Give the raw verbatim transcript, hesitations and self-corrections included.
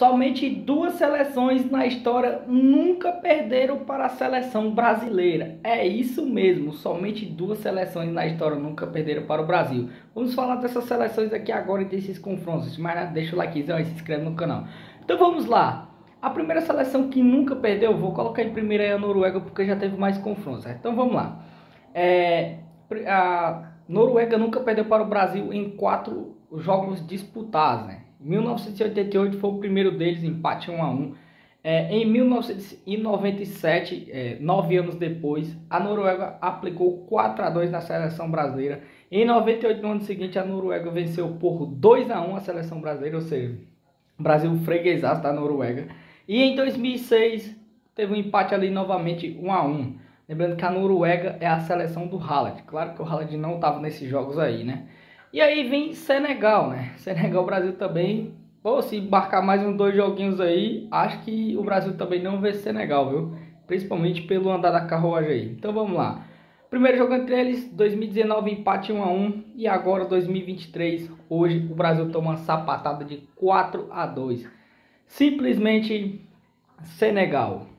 Somente duas seleções na história nunca perderam para a seleção brasileira. É isso mesmo, somente duas seleções na história nunca perderam para o Brasil. Vamos falar dessas seleções aqui agora e desses confrontos. Mas deixa o likezão e se inscreve no canal. Então vamos lá. A primeira seleção que nunca perdeu, vou colocar em primeira aí a Noruega porque já teve mais confrontos. Certo? Então vamos lá. É, a Noruega nunca perdeu para o Brasil em quatro jogos disputados, né? Em mil novecentos e oitenta e oito foi o primeiro deles, empate um a um. É, em mil novecentos e noventa e sete, é, nove anos depois, a Noruega aplicou quatro a dois na seleção brasileira. Em noventa e oito, no ano seguinte, a Noruega venceu por dois a um a seleção brasileira, ou seja, o Brasil freguesaço da Noruega. E em dois mil e seis, teve um empate ali novamente um a um. Lembrando que a Noruega é a seleção do Haaland. Claro que o Haaland não estava nesses jogos aí, né? E aí vem Senegal, né? Senegal, Brasil também. Pô, se embarcar mais uns dois joguinhos aí, acho que o Brasil também não vê Senegal, viu? Principalmente pelo andar da carruagem aí. Então vamos lá. Primeiro jogo entre eles, dois mil e dezenove, empate um a um. E agora dois mil e vinte e três, hoje o Brasil toma uma sapatada de quatro a dois. Simplesmente Senegal.